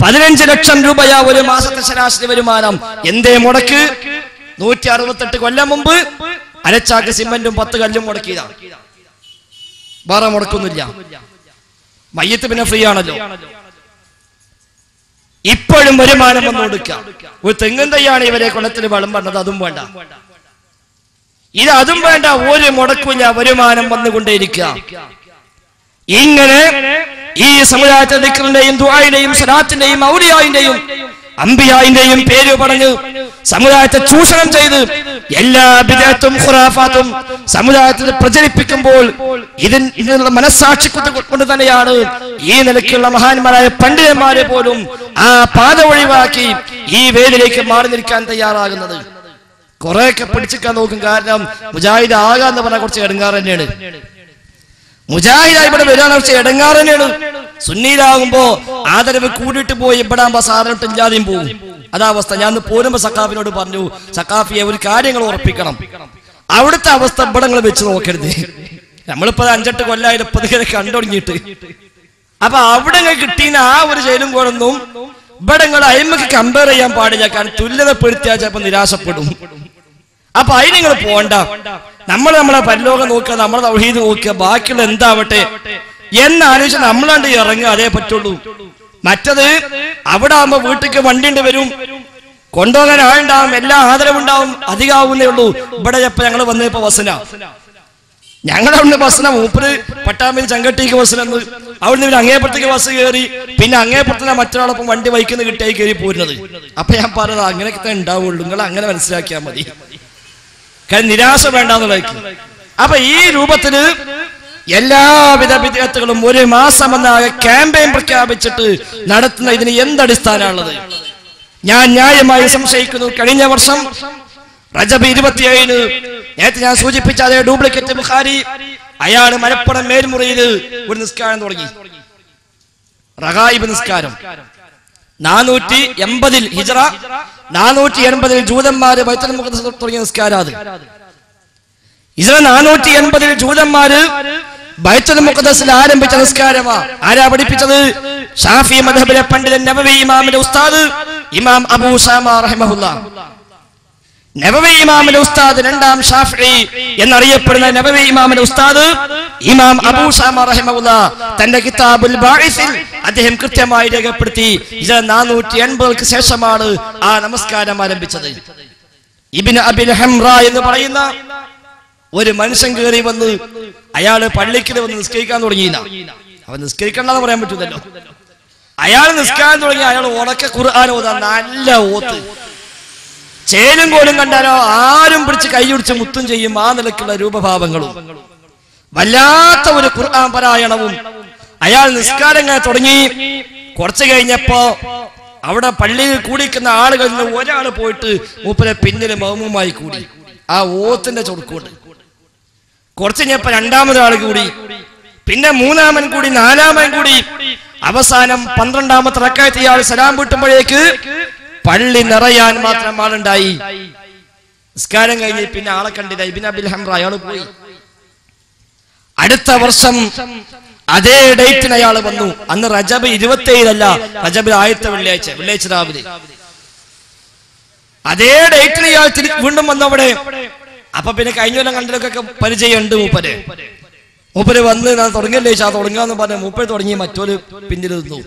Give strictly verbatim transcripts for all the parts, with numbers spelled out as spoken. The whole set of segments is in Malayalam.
പതിനഞ്ച് ലക്ഷം രൂപയാ ഒരു മാസത്തെ ശരാശരി വരുമാനം. എന്തേ മുടക്ക്? നൂറ്റി അറുപത്തെട്ട് കൊല്ലം മുമ്പ് അരച്ചാക്ക് സിമന്റും പത്ത് കല്ലും മുടക്കിയതാണ്. വേറെ മുടക്കൊന്നുമില്ല. മയ്യത്ത് പിന്നെ ഫ്രീ ആണല്ലോ. ഇപ്പോഴും വരുമാനം വന്നു കൊടുക്കുക. ഒരു തെങ്ങും തയ്യാണ് ഇവരെ കൊല്ലത്തിൽ വളം പറഞ്ഞത്, അതും വേണ്ട, ഇത് അതും വേണ്ട, ഒരു മുടക്കില്ല, വരുമാനം വന്നുകൊണ്ടേയിരിക്കുക. ഇങ്ങനെ ഈ സമുദായത്തെ ദിക്റിന്റെയും ദുആഇന്റെയും സലാത്തിന്റെയും ഔലിയായിന്റെയും അംബിയായിന്റെയും പേര് പറഞ്ഞ് സമുദായത്തെ ചൂഷണം ചെയ്ത് എല്ലാ ബിദ്അത്തും ഖുറാഫാത്തും സമുദായത്തിൽ പ്രചരിപ്പിക്കുമ്പോൾ ഇതിനുള്ള മനസ്സാക്ഷി കൊണ്ട് തന്നെയാണ് ഈ നിലയ്ക്കുള്ള മഹാന്മാരായ പണ്ഡിതന്മാരെ പോലും ആ പാത ഒഴിവാക്കി ഈ വേദിലേക്ക് മാറി നിൽക്കാൻ തയ്യാറാകുന്നത്. കുറെയൊക്കെ പിടിച്ചിക്കാൻ നോക്കും. കാരണം മുജാഹിദ് ആകാന്ന് പറഞ്ഞാൽ കുറച്ച് ഇടങ്ങാറ് തന്നെയാണ്. മുജാഹിദായി ഇവിടെ വരാൻ കുറച്ച് ഇടങ്ങാറ് തന്നെയാണ്. സുന്നീലാകുമ്പോ ആദരവ് കൂടിയിട്ട് പോയി ഇവിടെ ആകുമ്പോ സാറിട്ട് ഇല്ലാതെയും പോകും. അതാ അവസ്ഥ. ഞാൻ പോരുമ്പോ സക്കാഫിനോട് പറഞ്ഞു, സക്കാഫിയെ ഒരു കാര്യങ്ങൾ ഉറപ്പിക്കണം, അവിടുത്തെ അവസ്ഥ ഇവിടെ നിങ്ങൾ വെച്ച് നോക്കരുത്. നമ്മളിപ്പോ അഞ്ചെട്ട് കൊല്ലായിട്ട് പതുക്കെ കണ്ടുടങ്ങിയിട്ട്. അപ്പൊ അവിടെ കിട്ടിയ ആ ഒരു ശൈലും കൊണ്ടൊന്നും ഇവിടെ നിങ്ങൾ അയിമക്ക് കമ്പയർ ചെയ്യാൻ പാടില്ല. കാരണം തുല്യതപ്പെടുത്തിയാൽ ചിലപ്പോ നിരാശപ്പെടും. അപ്പൊ അതിന് നിങ്ങൾ പോണ്ട. നമ്മൾ നമ്മളെ പരലോകം നോക്കുക, നമ്മളെ തൗഹീദ് നോക്കുക, ബാക്കിയുള്ള എന്താവട്ടെ എന്നാലോചിച്ച് നമ്മളാണ്ട് ഇറങ്ങുക, അതേ പറ്റുള്ളൂ. മറ്റത് അവിടെ ആകുമ്പോ വീട്ടിലേക്ക് വണ്ടിണ്ട് വരും, കൊണ്ടുപോകാൻ ആളുണ്ടാവും, എല്ലാ ആദരവുണ്ടാവും, അധികമാവുന്നേ ഉള്ളൂ. ഇവിടെ ഇപ്പൊ ഞങ്ങൾ വന്നപ്പോ ബസ്സിന, ഞങ്ങളവിടുന്ന് ബസ്സിന മൂപ്പര് പട്ടാമ്പിൽ ചങ്കട്ടിക്ക് ബസ്സിലെന്ന്, അവിടുന്ന് അങ്ങേപ്പുറത്തേക്ക് ബസ് കയറി, പിന്നെ അങ്ങേപ്പുറത്തിന് മറ്റൊരാളൊപ്പം വണ്ടി വഹിക്കുന്ന കിട്ടിയായി കയറി പോരുന്നത്. അപ്പൊ ഞാൻ പറഞ്ഞത് അങ്ങനെയൊക്കെ തന്നെ ഉണ്ടാവുള്ളൂ, നിങ്ങൾ അങ്ങനെ മനസ്സിലാക്കിയാൽ മതി. കാരണം നിരാശ വേണ്ടെന്നുള്ളതായിരിക്കും. അപ്പൊ ഈ രൂപത്തില് എല്ലാവിധ വിദ്യാർത്ഥികളും ഒരു മാസം എന്നാകെ ക്യാമ്പയിൻ പ്രഖ്യാപിച്ചിട്ട് നടത്തുന്ന ഇതിന് എന്തടിസ്ഥാനമുള്ളത്? ഞാൻ ന്യായമായി സംശയിക്കുന്നു. കഴിഞ്ഞ വർഷം റജബ് ഇരുപത്തിയേഴിന് നേരത്തെ ഞാൻ സൂചിപ്പിച്ച അതേ ഡ്യൂപ്ലിക്കേറ്റ് ബുഖാരി, അയാൾ മലപ്പുറം മേൽമുറിയിൽ ഒരു നിസ്കാരം തുടങ്ങി, റഗായിബ് നിസ്കാരം. നാനൂറ്റി എൺപതിൽ ഹിജ്റ നാനൂറ്റി എൺപതിൽ ജൂതന്മാര് ബൈത്തുൽ മുഖദ്ദസ് തുടങ്ങിയ നിസ്കാരം. അത് ഹിജ്റ നാനൂറ്റി എൺപതിൽ ജൂതന്മാര് ബൈത്തുൽ മുഖദ്ദസിൽ ആരംഭിച്ച നിസ്കാരമാ. ആരാ പഠിപ്പിച്ചത്? ഷാഫി മദ്ഹബിലെ പണ്ഡിതൻ നബവി ഇമാമിന്റെ ഉസ്താദ് ഇമാം അബൂ ഉസാമ റഹിമഹുല്ലാഹ്. നബവി ഇമാമിന്റെ ഉസ്താദ് രണ്ടാം ഷാഫിഈ എന്നറിയപ്പെടുന്ന നബവി ഇമാമിന്റെ ഉസ്താദ് ഇമാം അബൂ ഉസാമ റഹിമഹുല്ലാഹ് തന്റെ കിതാബുൽ ബാഇസിൽ അദ്ദേഹം കൃത്യമായി രേഖപ്പെടുത്തി ഹിജ്റ നാനൂറ്റി എൺപതിക്ക് ശേഷമാണ് ആ നമസ്കാരം ആരംഭിച്ചത്. ഇബ്നു അബിൽ ഹംറ എന്ന് പറയുന്ന ഒരു മനുഷ്യൻ കയറി വന്ന് അയാള് പള്ളിക്കൽ വന്ന് നിസ്കരിക്കാൻ തുടങ്ങിയില്ല. അവൻ നിസ്കരിക്കണ്ടെന്ന് പറയാൻ പറ്റൂലല്ലോ. അയാൾ നിസ്കാരം തുടങ്ങി. അയാൾ ഉറക്കെ ഖുർആൻ ഓതാൻ, നല്ല ഓത്ത്, ചേലും കോലും കണ്ടാലോ ആരും പിടിച്ച് കൈയൊടിച്ച് മുത്തും ചെയ്യും. ആ നിലക്കുള്ള രൂപഭാവങ്ങളും വല്ലാത്ത ഒരു ഖുർആൻ പാരായണവും. അയാൾ നിസ്കാരം ഇങ്ങനെ തുടങ്ങി. കുറച്ചു കഴിഞ്ഞപ്പോ അവിടെ പള്ളിയിൽ കൂടിക്കുന്ന ആളുകളിൽ നിന്ന് ഒരാൾ പോയിട്ട് മൂപ്പരെ പിന്നില് മൗമുമായി കൂടി. ആ ഓത്തിന്റെ ചൊറുക്കൊണ്ട് കുറച്ചു കഴിഞ്ഞപ്പോ രണ്ടാമതൊരാൾ കൂടി, പിന്നെ മൂന്നാമൻ കൂടി, നാലാമൻ കൂടി. അവസാനം പന്ത്രണ്ടാമത്തെ റക്അത്ത് ഇയാൾ സലാം വീട്ടുമ്പോഴേക്ക് പള്ളി നിറയാൻ മാത്രം ആളുണ്ടായി. നിസ്കാരം കഴിഞ്ഞ് പിന്നെ ആളെ കണ്ടില്ല. ഇബ്നു അബിൽ ഹംറ അയാൾ പോയി. അടുത്ത വർഷം അതേ ഡേറ്റിന് അയാൾ വന്നു. അന്ന് റജബ് ഇരുപത്തി ഏഴിലല്ല, റജബിൽ ആദ്യത്തെ വെള്ളിയാഴ്ച, വെള്ളിയാഴ്ച രാവിലെ. അതേ ഡേറ്റിന് ഇയാൾ വീണ്ടും വന്നു അവിടെ. അപ്പൊ പിന്നെ കഴിഞ്ഞ കൊല്ലം കണ്ടിലൊക്കെ പരിചയമുണ്ട് മൂപ്പര്. മൂപ്പര് വന്ന് ഞാൻ തുടങ്ങിയല്ലേ ആ തുടങ്ങാന്ന് പറഞ്ഞ മൂപ്പര് തുടങ്ങി, മറ്റൊരു പിന്നിൽ നിന്നു.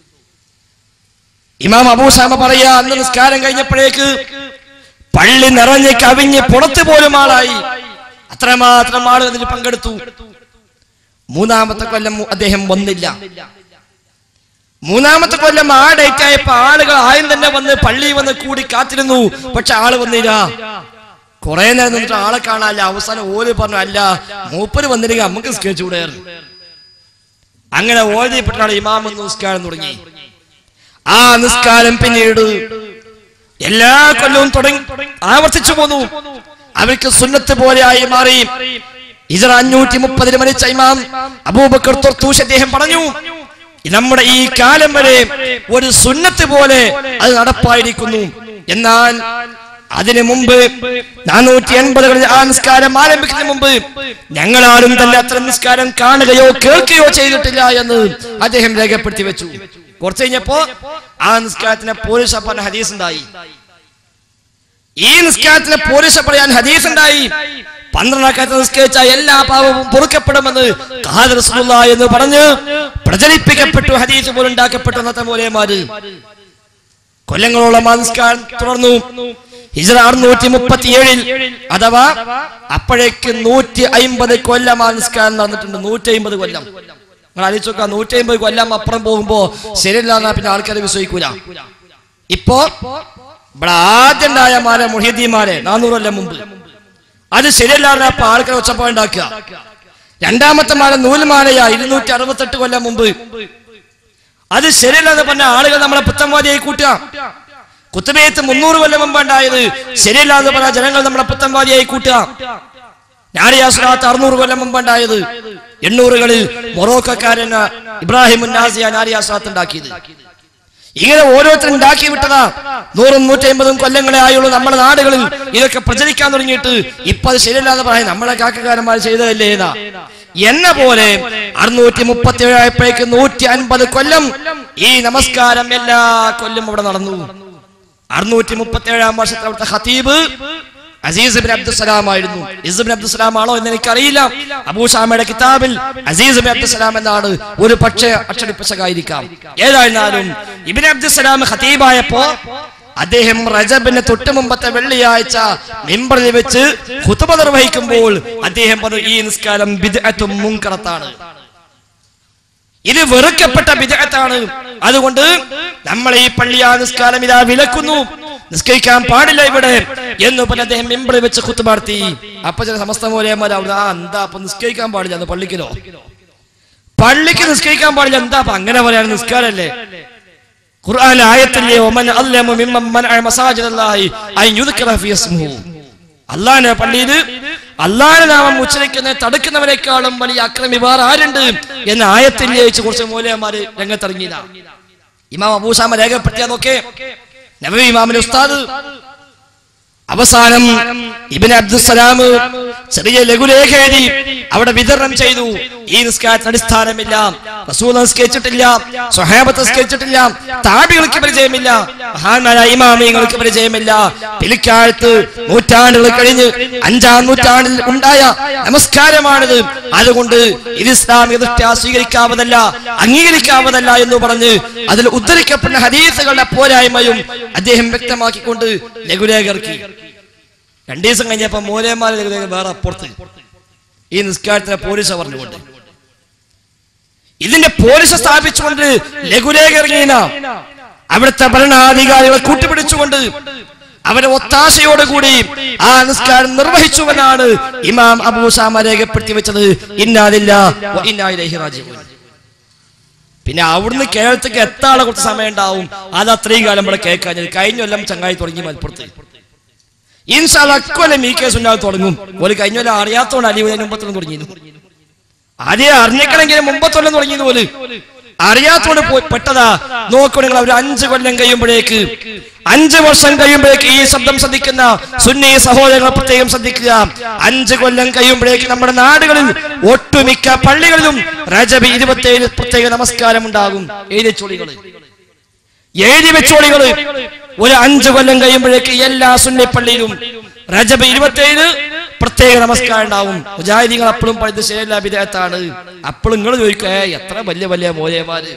ഇമാം അബൂ ഉസാമ പറയാ, അന്ന് നിസ്കാരം കഴിഞ്ഞപ്പോഴേക്ക് പള്ളി നിറഞ്ഞ് കവിഞ്ഞ് പുറത്തു പോലും ആളായി. അത്രമാത്രം ആളുകൾ അതിൽ പങ്കെടുത്തു. മൂന്നാമത്തെ കൊല്ലം അദ്ദേഹം വന്നില്ല. മൂന്നാമത്തെ കൊല്ലം ആ ഡേറ്റ് ആയപ്പോ ആളുകൾ ആദ്യം തന്നെ വന്ന് പള്ളി വന്ന് കൂടി കാത്തിരുന്നു. പക്ഷെ ആള് വന്നില്ല. കുറെ നേരം നിന്നിട്ട് ആളെ കാണാനില്ല. അവസാനം ഓല് പറഞ്ഞു, അല്ല മൂപ്പര് വന്നില്ലെങ്കിൽ നമുക്ക് നിസ്കരിച്ചുകൂടെയായിരുന്നു. അങ്ങനെ ഓതിപ്പെട്ടാണ് ഇമാം നിസ്കാരം തുടങ്ങി. ആ നിസ്കാരം പിന്നീട് എല്ലാ കൊല്ലവും തുടങ്ങി ആവർത്തിച്ചു പോന്നു. അവർക്ക് സുന്നത്ത് പോലെ ആയി മാറി. ഹിജ്റ അഞ്ഞൂറ്റി മുപ്പതിൽ മരിച്ച ഇമാം അബൂബക്കർ തുർത്തൂഷ് അദ്ദേഹം പറഞ്ഞു, നമ്മുടെ ഈ കാലം വരെ ഒരു സുന്നത്ത് പോലെ അത് നടപ്പായിരിക്കുന്നു. എന്നാൽ അതിനു മുമ്പ് നാനൂറ്റി എൺപതുകളിൽ ആ നിസ്കാരം ആരംഭിക്കുന്നതിന് മുമ്പ് ഞങ്ങളാരും തന്നെ അത്തരം നിസ്കാരം കാണുകയോ കേൾക്കുകയോ ചെയ്തിട്ടില്ല എന്ന് അദ്ദേഹം രേഖപ്പെടുത്തി വെച്ചു. കുറച്ച് കഴിഞ്ഞപ്പോ ആ നിസ്കാരത്തിനെ പോലീസ് പറഞ്ഞ ഹദീസ് ഉണ്ടായി. ഈ നിസ്കാരത്തിനെ പോലീസ് പറയാൻ ഹദീസ് ഉണ്ടായി. പന്ത്രണ്ടാക്കാത്ത നിസ്കരിച്ച എല്ലാ പാപവും പൊറുക്കപ്പെടുമെന്ന് ഖാദി റസൂലുള്ളാഹി എന്ന് പറഞ്ഞ് പ്രചരിപ്പിക്കപ്പെട്ടു. ഹദീസ് പോലും ഉണ്ടാക്കപ്പെട്ടു. അന്നത്തെ മൗലവിമാര് കൊല്ലങ്ങളോളം ആ നിസ്കാരം തുടർന്നു. ഹിജ്റ അറുന്നൂറ്റി മുപ്പത്തി ഏഴിൽ അഥവാ അപ്പോഴേക്ക് നൂറ്റി അയിമ്പത് കൊല്ലം ആ നിസ്കാരം നടന്നിട്ടുണ്ട്. നൂറ്റി അയിമ്പത് കൊല്ലം നിങ്ങൾ ആലോചിച്ച് നോക്കുക. നൂറ്റി അയിമ്പത് കൊല്ലം അപ്പുറം പോകുമ്പോ ശരിയല്ലാന്നാ പിന്നെ ആൾക്കാരെ വിശ്വസിക്കൂല. ഇപ്പോ ഇവിടെ ആദ്യം ഉണ്ടായ മാല മുഹീദ്ദീൻമാരെ നാനൂറ് കൊല്ലം മുമ്പ് അത് ശരിയല്ലാതെ അപ്പൊ ആൾക്കാരെ ഒച്ചപ്പാടുണ്ടാക്കുക. രണ്ടാമത്തെ മാല നൂൽമാലയാ ഇരുന്നൂറ്റി അറുപത്തെട്ട് കൊല്ലം മുമ്പ് അത് ശരിയല്ലാതെ പറഞ്ഞ ആളുകൾ നമ്മളെ പുത്തൻവാദിയായി കൂട്ടുക. കുത്തുബിയത്ത് മുന്നൂറ് കൊല്ലം മുമ്പ് ഉണ്ടായത് ശരിയല്ലാതെ പറഞ്ഞ ജനങ്ങൾ നമ്മളെ പുത്തൻവാദിയായി കൂട്ടുക. നാരിയ സ്വലാത്ത് അറുന്നൂറ് കൊല്ലം മുമ്പ് ഉണ്ടായത്. എണ്ണൂറുകളിൽ മൊറോക്കക്കാരൻ ഇബ്രാഹിം നാസിയ നാരിയ സ്വലാത്ത് ഉണ്ടാക്കിയത്. ഇങ്ങനെ ഓരോരുത്തരും ഉണ്ടാക്കി വിട്ടതാ. നൂറും നൂറ്റി അമ്പതും കൊല്ലങ്ങളെ ആയുള്ളൂ നമ്മുടെ നാടുകളിൽ ഇതൊക്കെ പ്രചരിക്കാൻ തുടങ്ങിയിട്ട്. ഇപ്പൊ അത് ശരിയല്ലാന്ന് പറയാം, നമ്മളെ കാക്കക്കാരന്മാർ ചെയ്തതല്ലേ ഏതാ എന്ന പോലെ അറുന്നൂറ്റി മുപ്പത്തി ഏഴായപ്പോഴേക്ക് നൂറ്റി അൻപത് കൊല്ലം ഈ നമസ്കാരം എല്ലാ കൊല്ലം ഇവിടെ നടന്നു. അറുന്നൂറ്റി മുപ്പത്തി ഏഴാം വർഷത്തിൽ അവിടുത്തെ ഖതീബ് അസീസ് ബിൻ അബ്ദുസ്സലാം ആയിരുന്നു. ഇസ് ബിൻ അബ്ദുസ്സലാം ആണോ എന്ന് എനിക്കറിയില്ല. അബൂ ഷാമയുടെ കിതാബിൽ അസീസ് ബിൻ അബ്ദുസ്സലാം എന്നാണ്. ഒരു പക്ഷേ അച്ചടിപ്പിച്ചതായിരിക്കാം. ഏതായിരുന്നാലും ഇബ്നു അബ്ദുസ്സലാം ഖതീബായപ്പോ അദ്ദേഹം റജബിന് തൊട്ട് മുമ്പത്തെ വെള്ളിയാഴ്ച മിമ്പറിൽ വെച്ച് ഖുതുബ നിർവഹിക്കുമ്പോൾ അദ്ദേഹം പറഞ്ഞു, ഈ നിസ്കാരം ബിദ്അത്തും മുൻകറത്താണ്, ഇത് വെറുക്കപ്പെട്ട ബിദ്അത്താണ്. അതുകൊണ്ട് നമ്മൾ ഈ പള്ളിയാ നിസ്കാരം ഇതാ വിലക്കുന്നു, നിസ്കരിക്കാൻ പാടില്ല ഇവിടെ എന്ന് പറഞ്ഞ് അദ്ദേഹം മിമ്പറിൽ വെച്ച് ഖുതുബ നടത്തി. അപ്പൊ ചില സമസ്ത മൗലവിമാർ അവിടെ ആ എന്താ അപ്പൊ നിസ്കരിക്കാൻ പാടില്ല എന്ന് പള്ളിക്കലോ പള്ളിക്ക് നിസ്കരിക്കാൻ പാടില്ല എന്താ അപ്പൊ അങ്ങനെ പറയാണ് നിസ്കാരല്ലേ? ഖുർആൻ ആയത്തില്ലേ വമൻ അല്ലമു മിമ്മൻ മനഅ മസാജിദല്ലാഹി അൻ യുദ്കറ ഫീ ഇസ്മുഹു. അല്ലാഹുവിന്റെ പള്ളിയിൽ അല്ലാഹുവിന്റെ നാമം ഉച്ചരിക്കുന്നതിനെ തടുക്കുന്നവരെക്കാളും വലിയ അക്രമി വേറെ ആരുണ്ട് എന്ന ആയത്തില്ലേ വെച്ച് കുറച്ച് മൗലവിമാര് രംഗത്തിറങ്ങിയതാണ്. ഇമാം അബൂ ഷാമ രേഖപ്പെടുത്തിയാ നോക്കേ. നബവി ഇമാമിന്റെ ഉസ്താദ് അവസാനം ഇബ്നു അബ്ദുസ്സലാം ചെറിയ ലഘുലേഖ എഴുതി അവിടെ വിതരണം ചെയ്തു. ഈ നിസ്കാരത്തിന് അടിസ്ഥാനമില്ല, റസൂൽ നിസ്കരിച്ചിട്ടില്ല, സ്വഹാബത്ത് നിസ്കരിച്ചിട്ടില്ല, താബികൾക്ക് പരിചയമില്ല, മഹാന്മാരായ ഇമാമിങ്ങൾക്ക് പരിചയമില്ല. പിൽക്കാലത്ത് നൂറ്റാണ്ടുകൾ കഴിഞ്ഞ് അഞ്ചാം നൂറ്റാണ്ടിൽ ഉണ്ടായ നമസ്കാരമാണിത്. അതുകൊണ്ട് ഇത് ഇസ്ലാമിക ദൃഷ്ട്യാ സ്വീകരിക്കാവതല്ല, അംഗീകരിക്കാവതല്ല എന്ന് പറഞ്ഞ് അതിൽ ഉദ്ധരിക്കപ്പെടുന്ന ഹദീസുകളുടെ പോരായ്മയും അദ്ദേഹം വ്യക്തമാക്കിക്കൊണ്ട് ലഘുലേഖ ഇറക്കി. രണ്ടു ദിവസം കഴിഞ്ഞപ്പോ മൗലവിമാർ വേറെ അപ്പുറത്ത് ഈ നിസ്കാരത്തിനെ പോലീസ് പറഞ്ഞുകൊണ്ട് ഇതിന്റെ പോലീസ് സ്ഥാപിച്ചുകൊണ്ട് ലഘുലേഖ ഇറങ്ങിയ അവിടുത്തെ ഭരണാധികാരികളെ കൂട്ടുപിടിച്ചുകൊണ്ട് അവരെ ഒത്താശയോടുകൂടി ആ നിസ്കാരം നിർവഹിച്ചുവെന്നാണ് ഇമാം അബൂ ഷാമ രേഖപ്പെടുത്തി വെച്ചത്. ഇന്നാ ലില്ലാഹി വ ഇന്നാ ഇലൈഹി റാജിഊൻ. പിന്നെ അവിടുന്ന് കേരളത്തിലേക്ക് എത്താനുള്ള കുറച്ച് സമയം ഉണ്ടാവും. അത് അത്രയും കാലം ഇവിടെ കേൾക്കാൻ കഴിഞ്ഞ കൊല്ലം ചങ്ങായി തുടങ്ങി മലപ്പുറത്ത്. ഇൻഷാ അല്ലാഹ് അക്കൊല്ലം ഈ കേസ് ഉണ്ടാവും തുടങ്ങും. ഒരു കഴിഞ്ഞ കൊല്ലം അറിയാത്തോണ്ട് അലിവിന് മുമ്പത്തൊന്നും തുടങ്ങിയിരുന്നു. ആദ്യം അറിഞ്ഞേക്കണമെങ്കിൽ മുമ്പത്തൊല്ലം തുടങ്ങിയത് പോലെ അറിയാത്തോണ്ട് പോയി പെട്ടതാ. നോക്കൂ നിങ്ങൾ, ഒരു അഞ്ചു കൊല്ലം കഴിയുമ്പോഴേക്ക് അഞ്ചു വർഷം കഴിയുമ്പോഴേക്ക് ഈ ശബ്ദം ശ്രദ്ധിക്കുന്ന സുന്നി സഹോദരങ്ങൾ പ്രത്യേകം ശ്രദ്ധിക്കുക. അഞ്ചു കൊല്ലം കഴിയുമ്പോഴേക്ക് നമ്മുടെ നാടുകളിൽ ഒട്ടുമിക്ക പള്ളികളിലും റജബ് ഇരുപത്തി ഏഴ് പ്രത്യേക നമസ്കാരം ഉണ്ടാകും. എഴുതിച്ചോളികള് എഴുതി വെച്ചോളികള് ഒരു അഞ്ചു കൊല്ലം കഴിയുമ്പോഴേക്ക് എല്ലാ സുന്നി പള്ളിയിലും റജബ് ഇരുപത്തി ഏഴ് പ്രത്യേക നമസ്കാരം ഉണ്ടാവും. മുജാഹിദീങ്ങൾ അപ്പോഴും പറയുന്നത് ശരിയല്ല, ബിദ്അത്താണ്. അപ്പോഴും നിങ്ങൾ ചോദിക്കുക എത്ര വലിയ വലിയ മൗലവിമാര്.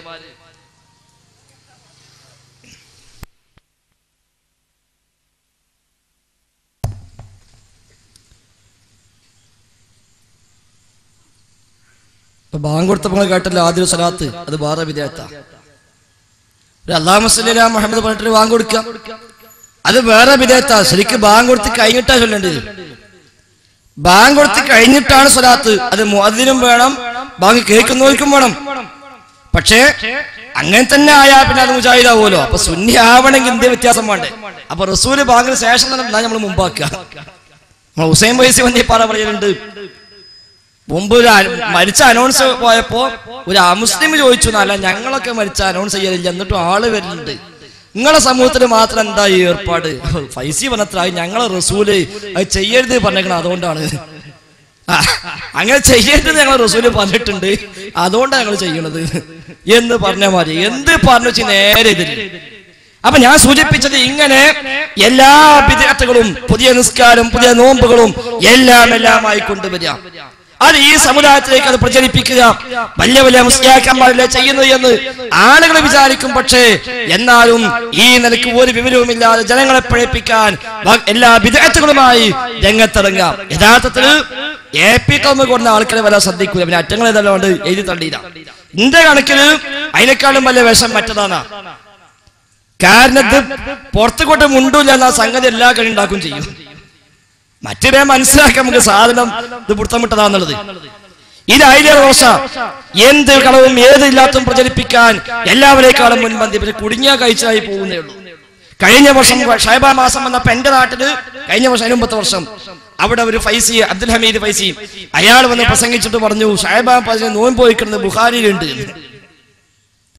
ബാങ്ക് കൊടുത്തപ്പോൾ കേട്ടല്ലോ ആദ്യ സ്വലാത്ത്, അത് വേറെ ബിദ്അത്താ. അല്ലാഹുമ്മ സ്വല്ലി അലാ മുഹമ്മദ് പറഞ്ഞിട്ട് ബാങ്ക് കൊടുക്കുക, അത് വേറെ ബിദ്അത്താ. ശരിക്കും ബാങ്ക് കൊടുത്ത് കഴിഞ്ഞിട്ടാ ചൊല്ലേണ്ടത്. ബാങ്ക് കൊടുത്ത് കഴിഞ്ഞിട്ടാണ് സ്വലാത്ത്. അത് മുഅദ്ദിനും വേണം, ബാങ്ക് കേൾക്കുന്നവർക്കും വേണം. പക്ഷേ അങ്ങനെ തന്നെ ആയാ പിന്നെ അത് മുജാഹിദാവുമല്ലോ. അപ്പൊ സുന്നി ആവണമെങ്കിൽ ഇന്ത്യ വ്യത്യാസം വേണ്ടേ? അപ്പൊ റസൂല് ബാങ്കിന് ശേഷം തന്നെ നമ്മൾ മുമ്പാക്കുക. നമ്മൾ ഹുസൈൻ വൈസി വന്നി പാറ പറയുന്നുണ്ട്, മുമ്പ് ഒരു മരിച്ച അനൗൺസ് പോയപ്പോ ഒരു അമുസ്ലിം ചോദിച്ചു, അല്ല ഞങ്ങളൊക്കെ മരിച്ച അനൗൺസ് ചെയ്യലില്ല, എന്നിട്ടും ആള് വരുന്നുണ്ട്, നിങ്ങളെ സമൂഹത്തിൽ മാത്രം എന്താ ഈ ഏർപ്പാട്? ഫൈസി പറഞ്ഞത്ര ഞങ്ങളെ റസൂല് അത് ചെയ്യരുത് പറഞ്ഞേക്കണം, അതുകൊണ്ടാണ്. അങ്ങനെ ചെയ്യേണ്ടത് ഞങ്ങൾ റസൂല് പറഞ്ഞിട്ടുണ്ട്, അതുകൊണ്ടാണ് ഞങ്ങൾ ചെയ്യണത് എന്ന് പറഞ്ഞ മാതിരി എന്ത് പറഞ്ഞു വെച്ച് നേരെ എതിര്. അപ്പൊ ഞാൻ സൂചിപ്പിച്ചത് ഇങ്ങനെ എല്ലാ ബിദ്അത്തുകളും പുതിയ നിസ്കാരം പുതിയ നോമ്പുകളും എല്ലാം എല്ലാമായി കൊണ്ടുവരിക, അത് ഈ സമുദായത്തിലേക്ക് അത് പ്രചരിപ്പിക്കുക. വലിയ വലിയ മുസ്ലിയാക്കന്മാരല്ലേ ചെയ്യുന്നത് എന്ന് ആളുകൾ വിചാരിക്കും. പക്ഷേ എന്നാലും ഈ നിലയ്ക്ക് ഒരു വിവരവുമില്ലാതെ ജനങ്ങളെ പഴപ്പിക്കാൻ എല്ലാ ബിദ്അത്തുകളുമായി രംഗത്തിറങ്ങുക. യഥാർത്ഥത്തിൽ എ പി കൗമ കൊടുന്ന ആൾക്കാരെ വരാൻ ശ്രദ്ധിക്കൂല, പിന്നെ അറ്റങ്ങൾ ഏതെല്ലാം എഴുതി തള്ളിയില്ല. എന്റെ കണക്കിന് അതിനേക്കാളും വലിയ വിഷം മറ്റതാണ്. കാരണം ഇത് പുറത്തുകൊണ്ട് മുണ്ടൂല്ല എന്ന സംഗതി എല്ലാ കളി ഉണ്ടാക്കും ചെയ്യും. മറ്റൊരു മനസ്സിലാക്കാൻ നമുക്ക് സാധനം ഇത് പുറത്തമിട്ടതാന്നുള്ളത്. ഇത് അതിലെ ദോഷ എന്ത് കളവും ഏത് ഇല്ലാത്തതും പ്രചരിപ്പിക്കാൻ എല്ലാവരേക്കാളും മുൻപന്തി കുടുങ്ങിയ കഴിച്ചായി പോകുന്നേ ഉള്ളൂ. കഴിഞ്ഞ വർഷം ഷൈബ മാസം വന്നപ്പോ എന്റെ നാട്ടില് കഴിഞ്ഞ വർഷം അതിനുമ്പത്തെ വർഷം അവിടെ ഒരു ഫൈസി അബ്ദുൽ ഹമീദ് ഫൈസി അയാൾ വന്ന് പ്രസംഗിച്ചിട്ട് പറഞ്ഞു ഷൈബ നോമ്പ് പോയിക്കുന്നത് ബുഖാരിയിലുണ്ട്.